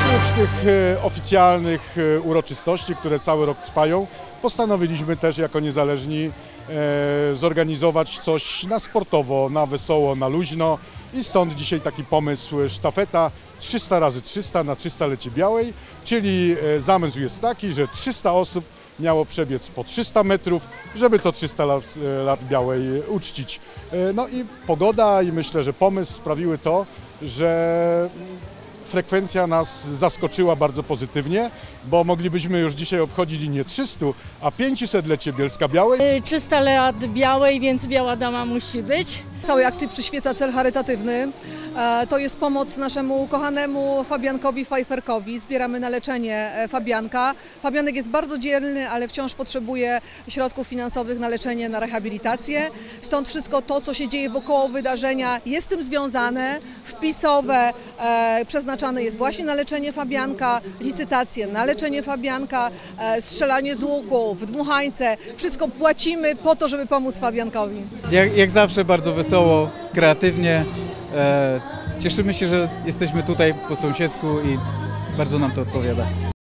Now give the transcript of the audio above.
Oprócz tych oficjalnych uroczystości, które cały rok trwają, postanowiliśmy też jako niezależni zorganizować coś na sportowo, na wesoło, na luźno i stąd dzisiaj taki pomysł sztafeta 300 razy 300 na 300-lecie Białej, czyli zamysł jest taki, że 300 osób miało przebiec po 300 metrów, żeby to 300 lat Białej uczcić. No i pogoda i myślę, że pomysł sprawiły to, że frekwencja nas zaskoczyła bardzo pozytywnie, bo moglibyśmy już dzisiaj obchodzić nie 300, a 500-lecie Bielska-Białej. 300 lat Białej, więc Biała Dama musi być. Całej akcji przyświeca cel charytatywny. To jest pomoc naszemu kochanemu Fabiankowi Pfeifferkowi. Zbieramy na leczenie Fabianka. Fabianek jest bardzo dzielny, ale wciąż potrzebuje środków finansowych na leczenie, na rehabilitację. Stąd wszystko to, co się dzieje wokoło wydarzenia, jest z tym związane. Wpisowe przeznaczane jest właśnie na leczenie Fabianka, licytacje na leczenie Fabianka, strzelanie z łuku, w dmuchańce. Wszystko płacimy po to, żeby pomóc Fabiankowi. Jak zawsze bardzo wesoło, kreatywnie. Cieszymy się, że jesteśmy tutaj po sąsiedzku i bardzo nam to odpowiada.